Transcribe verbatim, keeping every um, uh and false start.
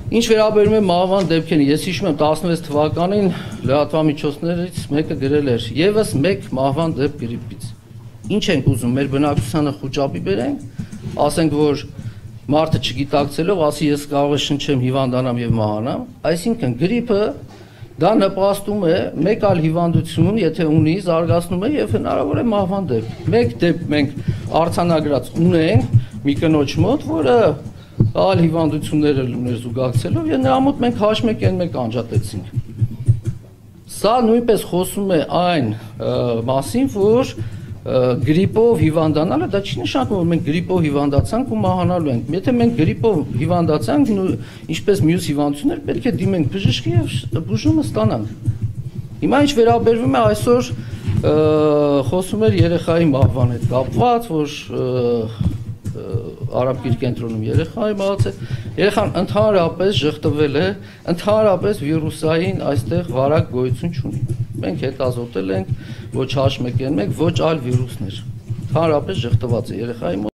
Ինչ վերաբերում է մահվան դեպքերին, ես հիշում եմ տասնվեց թվականին լրատվամիջոցներից մեկը գրել էր եւս մեկ մահվան դեպք գրիպից։ Ինչ ենք ուզում, մեր բնակչությանը խուճապի բերենք, ասենք որ մարդը չգիտակցելով, ասի ես կարող եմ շնչեմ, հիվանդանամ եւ մահանամ, այսինքն գրիպը դա նպաստում է մեկ այլ հիվանդություն, եթե ունի, զարգացնում է եւ հնարավոր է մահվան դեպք։ Մեկ դեպք մենք արձանագրած ունենք մի կնոջ մոտ, որը այլ հիվանդություններ ուներ զուգակցելով եւ նրա մոտ մենք H one N one անջատեցինք։ Սա նույնպես խոսում է այն մասին, որ գրիպով հիվանդանալը դա չի նշանակում, որ մենք գրիպով հիվանդացանք ու մահանալու ենք։ Եթե մենք գրիպով հիվանդացանք, ինչպես մյուս հիվանդություններ, պետք է դիմենք բժշկի եւ բուժումը ստանանք։ Հիմա ինչ վերաբերվում է այսօր խոսում էր երեխայի մահվան հետ կապված, որ Արաբկիր կենտրոնում երեխա է մահացել, երեխան ընդհանրապես ժխտվել է, ընդհանրապես վիրուսային այստեղ վարակ գոյություն չունի։ Մենք հետազոտել ենք ոչ H one N one, ոչ այլ վիրուսներ։ Ընդհանրապես ժխտված է երեխայի